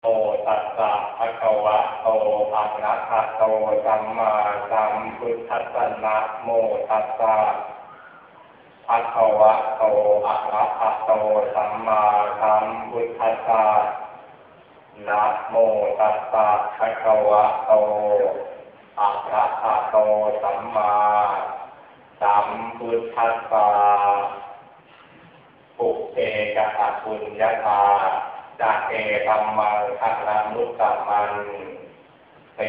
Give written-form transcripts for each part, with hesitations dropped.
โตตัสสะภะคะวะโตอะระหะโตสัมมาสัมพุทธัสสะนะโมตัสสะภะคะวะโตอะระหะโตสัมมาสัมพุทธัสสะนะโมตัสสะภะคะวะโตอะระหะโตสัมมาสัมพุทธัสสะปุเพกะปุญญาตาจะเอตัมมังคะระมุตตะมันตี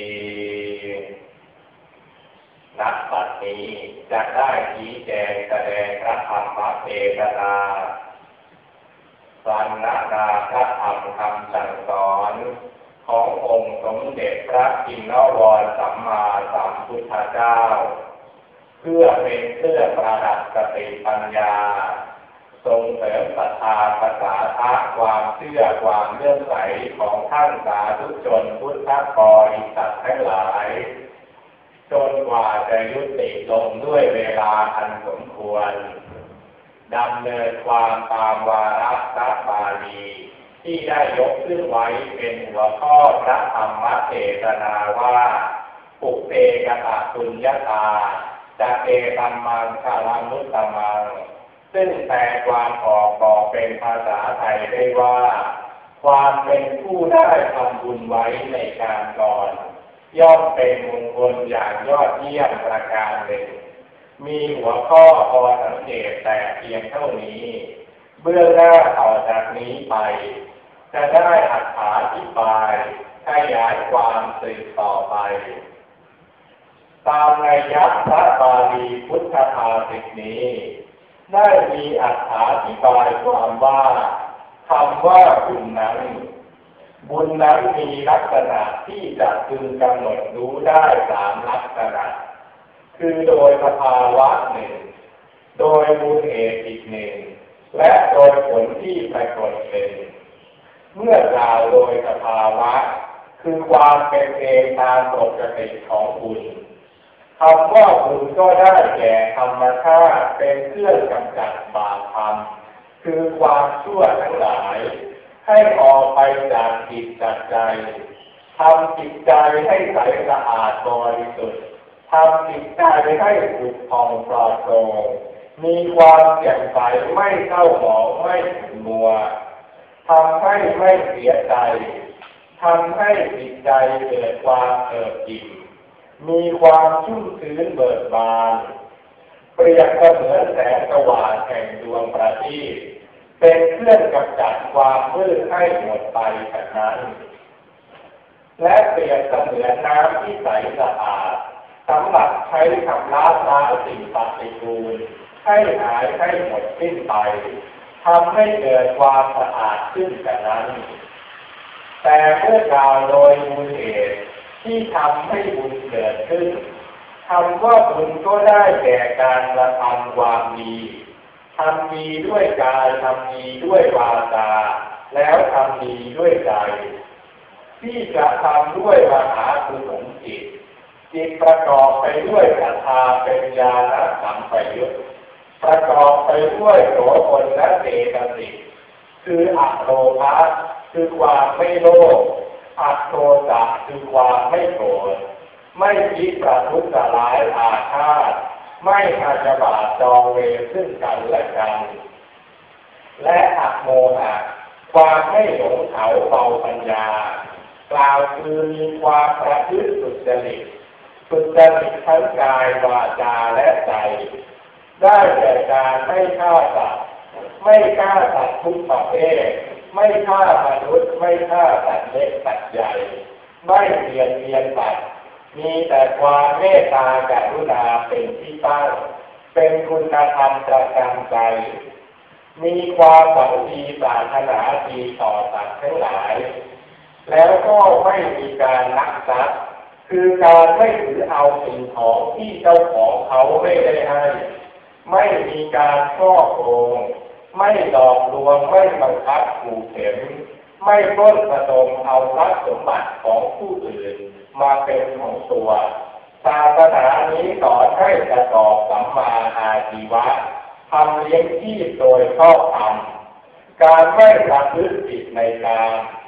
ณ บัดนี้จะได้ชี้แจงแสดงพระธรรมเทศนาสรรนาพระธรรมคำสั่งสอนขององค์สมเด็จพระจินวรสัมมาสัมพุทธเจ้าเพื่อเป็นเครื่องประดับสติปัญญาส่งเสริมศรัทธาภาษาทะความเชื่อความเลื่อมใสของท่านสาธุชนพุทธบริษัททั้งหลายจนกว่าจะยุติลงด้วยเวลาอันสมควรดำเนินความตามวาระพระบาลีที่ได้ยกขึ้นไว้เป็นหัวข้อพระธรรมเทศนาว่าปุเพกะปุญญาตาจะเอตัมมังคะระมุตตะมังซึ่งแปลความออกบอกเป็นภาษาไทยได้ว่าความเป็นผู้ได้ทำบุญไว้ในการก่อนย่อมเป็นมงคลอย่างยอดเยี่ยมประการหนึ่งมีหัวข้อพอสังเกตแต่เพียงเท่านี้เบื้องหน้าต่อจากนี้ไปจะได้อธิบายขยายความสืบต่อไปตามนัยยะพระบาลีพุทธภาษิตนี้ได้มีอธิบายความว่าคำว่าบุญนั้นมีลักษณะที่จะพึงกำหนดรู้ได้สามลักษณะคือโดยสภาวะหนึ่งโดยมูลเหตุอีกหนึ่งและโดยผลที่ปรากฏเป็นเมื่อกล่าวโดยสภาวะคือความเป็นเองตามปกติของบุญคำว่าบุญก็ได้แก่ธรรมชาติเป็นเครื่องกำจัดบาปธรรมคือความชั่วทั้งหลายให้ออกไปจากจิตจากใจทำจิตใจให้ใสสะอาดบริสุทธิ์ทำจิตใจให้ผุดผ่องปลอดโปร่งมีความแจ่มใสไม่เศร้าหมองไม่ขุ่นมัวทำให้ไม่เสียใจทำให้จิตใจเกิดความเอิบอิ่มมีความชุ่มชื้นเบิกบานเปรียบเสมือนแสงสว่างแห่งดวงประทีปเป็นเครื่องกำจัดความมืดให้หมดไปฉะนั้นและเปรียบเสมือนน้ำที่ใสสะอาดสำหรับใช้ชำระล้างสิ่งปฏิกูลให้หายให้หมดสิ้นไปทำให้เกิดความสะอาดขึ้นฉะนั้นแต่เมื่อกล่าวโดยมูลเหตุที่ทำให้บุญเกิดขึ้นคำว่าบุญก็ได้แก่การกระทำความดีทำดีด้วยกายทำดีด้วยวาจาแล้วทำดีด้วยใจที่จะทำด้วยมหากุศลจิตประกอบไปด้วยศรัทธาเป็นญาณสัมปยุตประกอบไปด้วยโสภณและเจตสิกคืออโลภะคือความไม่โลภอโทสะคือความไม่โกรธไม่คิดประทุษร้ายอาฆาตไม่พยาบาทจองเวรซึ่งกันและกันและอโมหะความไม่หลงเขาเบาปัญญากล่าวคือมีความประพฤติสุจริตทั้งกายวาจาและใจได้แก่การไม่ฆ่าสัตว์ไม่ฆ่าสัตว์ทุกประเภทไม่ฆ่ามนุษย์ไม่ฆ่าสัตว์เล็กสัตว์ใหญ่ไม่เบียดเบียนสัตว์มีแต่ความเมตตากรุณาเป็นที่ตั้งเป็นคุณธรรมประจำใจมีความสัมพันธ์ปรารถนาดีต่อสัตว์ทั้งหลายแล้วก็ไม่มีการลักทรัพย์คือการไม่ถือเอาสิ่งของที่เจ้าของเขาไม่ได้ให้ไม่มีการช่อโกงไม่หลอกลวงไม่บังคับขู่เข็นไม่ปล้นประดมเอาทรัพย์สมบัติของผู้อื่นมาเป็นของตัวศาสนานี้สอนให้ประกอบสัมมาอาชีวะทำเลี้ยงชีพโดยชอบธรรมการไม่ประพฤติผิดในกาม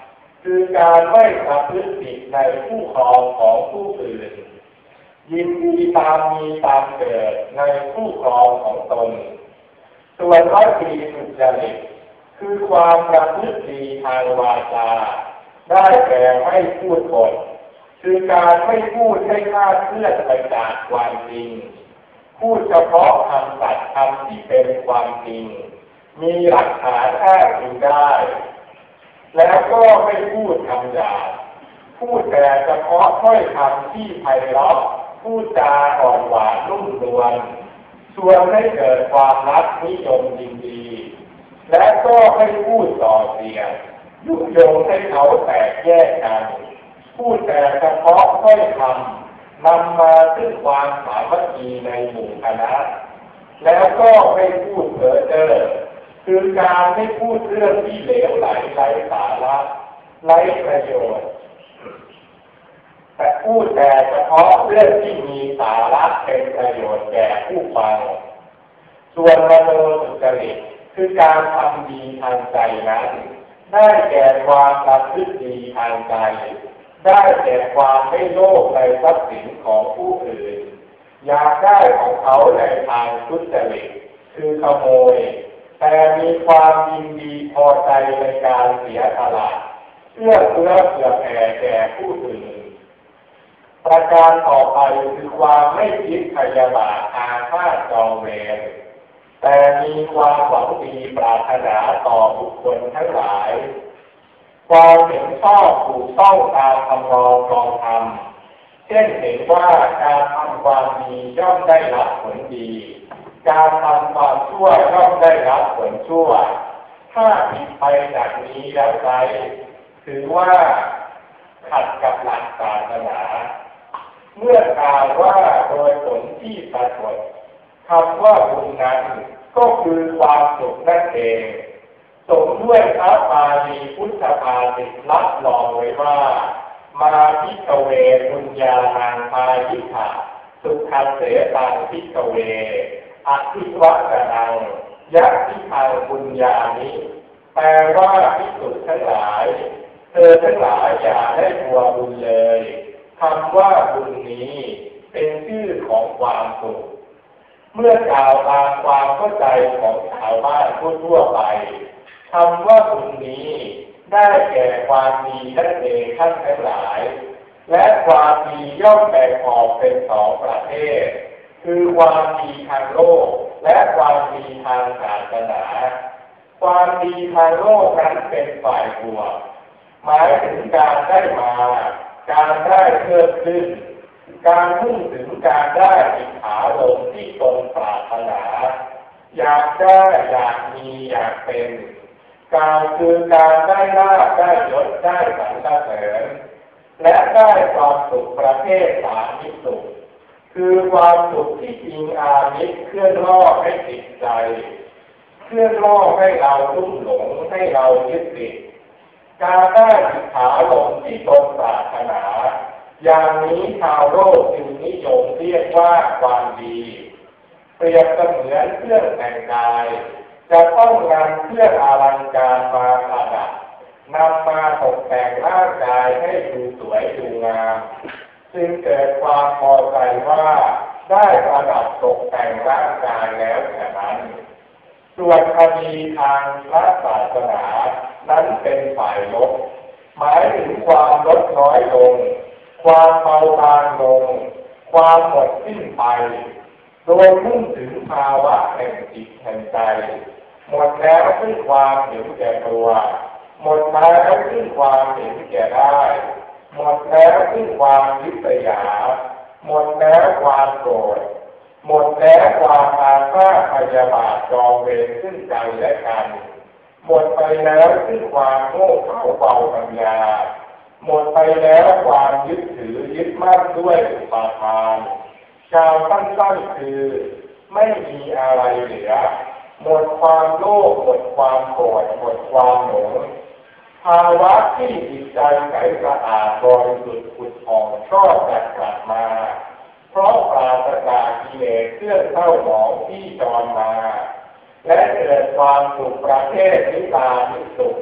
คือการไม่ประพฤติผิดในผู้ครองของผู้อื่นยินดีตามมีตามเกิดในผู้ครองของตนส่วนวจีสุจริตคือความประพฤติดีทางวาจาได้แก่ไม่พูดปดคือการไม่พูดให้คลาดเคลื่อนไปจากความจริงพูดเฉพาะคำสัตย์คำที่เป็นความจริงมีหลักฐานอ้างอิงได้แล้วก็ไม่พูดคำหยาบพูดแต่เฉพาะถ้อยคำที่ไพเราะพูดจาอ่อนหวานนุ่มนวลชวนให้เกิดความรักนิยมยินดีและก็ไม่พูดส่อเสียดยุยงให้เขาแตกแยกกันพูดแต่เฉพาะถ้อยคำนำมาซึ่งความสามัคคีในหมู่คณะแล้วก็ไม่พูดเพ้อเจ้อคือการไม่พูดเรื่องที่เหลวไหลไร้สาระไร้ประโยชน์แต่พูดแต่เฉพาะเรื่องที่มีสาระเป็นประโยชน์แก่ผู้ฟังส่วนมโนสุจริตคือการทำดีทางใจนั้นได้แก่ความประพฤติดีทางใจได้แก่ความไม่โลภในทรัพย์สินของผู้อื่นอยากได้ของเขาในทางทุจริตคือขโมยแต่มีความยินดีพอใจในการเสียสละเพื่อเผื่อแผ่แก่ผู้อื่นประการต่อไปคือความไม่คิดพยาบาทอาฆาตจองเวรแต่มีความหวังดีปรารถนาต่อบุคคลทั้งหลายความเห็นชอบถูกต้องตามคำนองครองธรรมเช่นเห็นว่าการทำความดีย่อมได้รับผลดีการทำความชั่วย่อมได้รับผลชั่วถ้าผิดไปจากนี้แล้วไปถือว่าขัดกับหลักศาสนาเมื่อกล่าวว่าโดยผลที่ปรากฏคำว่าบุญนั้นก็คือความสุขนั่นเองสมด้วยพระปาลีพุทธภาษิตรับรองไว้ว่ามาพิกเวบุญญาณังปายิขะสุขัสเสตังพิกเวอภิวัตนังยัตถิทางบุญญาณิแปลว่าภิกษุทั้งหลายเธอทั้งหลายอย่าได้กลัวบุญเลยคำว่าบุญนี้เป็นชื่อของความสุขเมื่อกล่าวตามความเข้าใจของชาวบ้านทั่วไปคำว่าบุญนี้ได้แก่ความดีนั่นเองท่านทั้งหลายและความดีย่อมแบ่งออกเป็นสองประเภทคือความดีทางโลกและความดีทางศาสนาความดีทางโลกนั้นเป็นฝ่ายบวกหมายถึงการได้มาการได้เพิ่มขึ้นการมุ่งถึงการได้อิทธาลมที่ตนปรารถนาอยากได้อยากมีอยากเป็นการคือการได้ลาภได้ยศได้สรรเสริญและได้ความสุขประเภทสามิสุขคือความสุขที่อิงอามิตรเคลื่อนล่อให้ติดใจเคลื่อนล่อให้เราลุ่มหลงให้เรายึดติดการได้อิทธาลมที่ตนปรารถนาอย่างนี้ชาวโลกจึงนิยมเรียกว่าความดีเปรียบเสมือนเครื่องแต่งกายจะต้องนำเครื่องอลังการมาประดับนำมาตกแต่งร่างกายให้ดูสวยดูงามจึงเกิดความพอใจว่าได้ประดับตกแต่งร่างกายแล้วแค่นั้นส่วนคดีทางพระศาสนานั้นเป็นฝ่ายลบหมายถึงความลดน้อยลงความเบาบางลงความหมดสิ้นไปโดยมุ่งถึงภาวะแห่งจิตแห่งใจหมดแล้วซึ่งความเห็นแก่ตัวหมดแล้วซึ่งความเห็นแก่ได้หมดแล้วซึ่งความริษยาหมดแล้วความโกรธหมดแล้วความอาฆาตพยาบาทจองเวรซึ่งกันและกันหมดไปแล้วซึ่งความโง่เขลาเบาปัญญาหมดไปแล้วความยึดถือยึดมั่นด้วยอุปาทานชาวสั้นๆคือไม่มีอะไรเหลือหมดความโลภหมดความโกรธหมดความหลงภาวะที่จิตใจใสสะอาดบริสุทธิ์ผุดผ่องชอบจัดกลับมาเพราะปราศจากกิเลสเครื่องเศร้าหมองที่จรมาและเกิดความสุขประเภทนิพพานสุข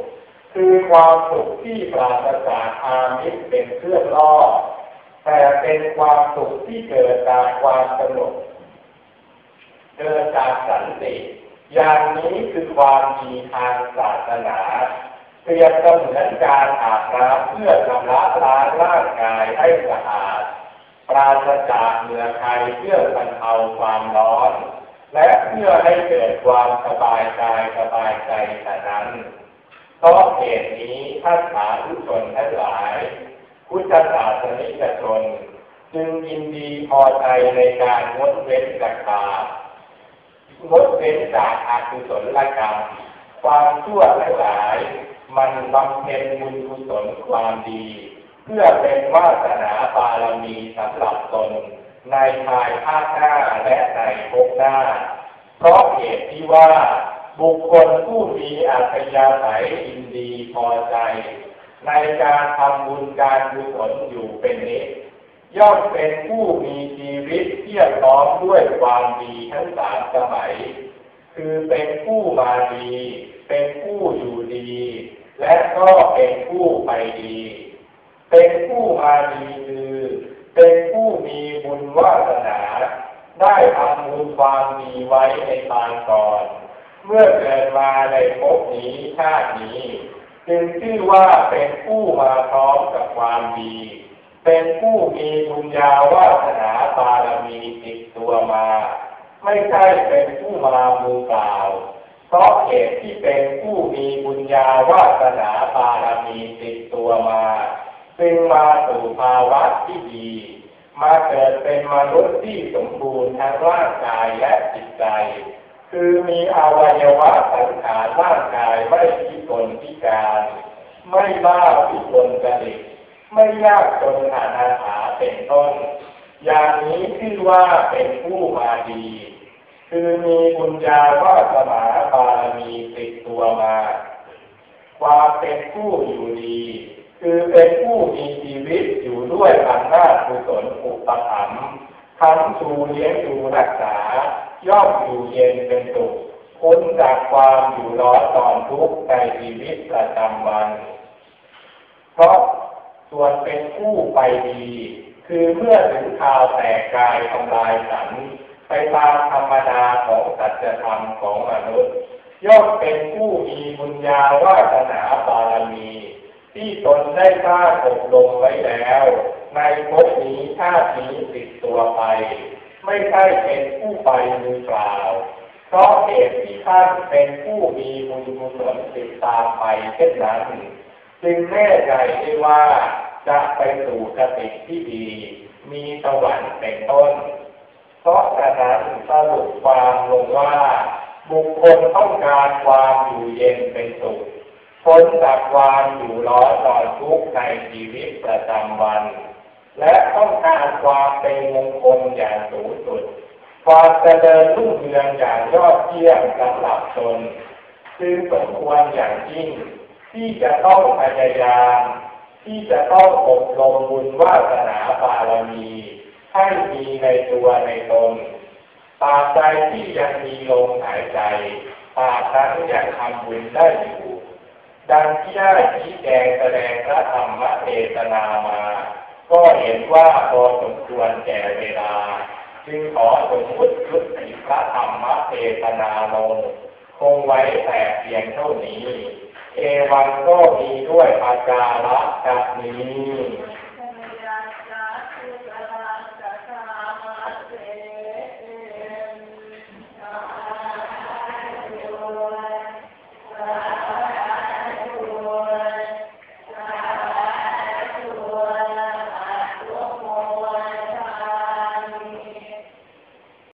คือความสุขที่ปราศจากอามิตรเป็นเครื่องล่อแต่เป็นความสุขที่เกิดจากความสงบเกิดจากสันติอย่างนี้คือความดีทางศาสนาเปรียบเสมือนการอาบน้ำเพื่อชำระล้างร่างกายให้สะอาดปราศจากเหงื่อใครเพื่อบรรเทาความร้อนและเพื่อให้เกิดความสบายกายสบายใจฉะนั้นเพราะเหตุนี้ท่านสาธุชนทั้งหลายพุทธศาสนิกชนจึงยินดีพอใจในการงดเว้นจากบาปงดเว้นจากอกุศลกรรมความชั่วทั้งหลายมันบำเพ็ญบุญกุศลความดีเพื่อเป็นวาสนาบารมีสำหรับตนในภายภาคหน้าและในภพหน้าเพราะเหตุที่ว่าบุคคลผู้มีอัธยาศัยยินดีพอใจในการทำบุญการกุศลอยู่เป็นนิจย่อมเป็นผู้มีชีวิตเพียรพร้อมด้วยความดีทั้งสามสมัยคือเป็นผู้มาดีเป็นผู้อยู่ดีและก็เป็นผู้ไปดีเป็นผู้มาดีคือเป็นผู้มีบุญวาสนาได้ทำบุญความดีไว้ในปางก่อนเมื่อเกิดมาในภพนี้ชาตินี้จึงชื่อว่าเป็นผู้มาพร้อมกับความดีเป็นผู้มีบุญญาวาสนาบารมีติดตัวมาไม่ใช่เป็นผู้มามือเปล่าเพราะเหตุที่เป็นผู้มีบุญญาวาสนาบารมีติดตัวมาจึงมาสู่ภาวะที่ดีมาเกิดเป็นมนุษย์ที่สมบูรณ์ทั้งร่างกายและจิตใจคือมีอวัยวะสังขารร่างกายไม่พิกลพิการไม่บ้าพิกลจริตไม่ยากจนอนาถาเป็นต้นอย่างนี้ชื่อว่าเป็นผู้มาดีคือมีบุญญาวาสนาบารมีติดตัวมาความเป็นผู้อยู่ดีคือเป็นผู้มีชีวิตอยู่ด้วยอำนาจกุศลอุปถัมภ์ทำชูเลี้ยงดูรักษาย่อมอยู่เย็นเป็นสุขพ้นจากความอยู่ร้อนตอนทุกข์ในชีวิตประจำวันเพราะส่วนเป็นผู้ไปดีคือเมื่อถึงคราวแตกกายทำลายขันธ์ไปตามธรรมดาของสัจธรรมของมนุษย์ย่อมเป็นผู้มีบุญญาวาสนาบารมีที่ตนได้สร้างอบรมไว้แล้วในภพนี้ชาตินี้ติดตัวไปไม่ใช่เป็นผู้ไปมือเปล่าเพราะเหตุที่ท่านเป็นผู้มีบุญกุศลติดตามไปเช่นนั้นจึงแน่ใจได้ว่าจะไปสู่คติที่ดีมีสวรรค์เป็นต้นเพราะฉะนั้นสรุปความลงว่าบุคคลต้องการความอยู่เย็นเป็นสุขพ้นจากความอยู่ร้อนรอนทุกข์ในชีวิตประจำวันและต้องการความเป็นมงคลอย่างสูงสุดความเจริญรุ่งเรืองอย่างยอดเยี่ยมสำหรับตนจึงสมควรอย่างยิ่งที่จะต้องพยายามที่จะต้องอบรมบุญวาสนาบารมีให้มีในตัวในตนตราบใดที่ยังมีลมหายใจตราบนั้นยังทำบุญได้อยู่ดังที่ได้ชี้แจงแสดงพระธรรมเทศนามาก็เห็นว่าพอสมควรแก่เวลาจึงขอสมมุติยุติพระธรรมเทศนาลงคงไว้แต่เพียงเท่านี้เอวังก็มีด้วยอาการละจากนี้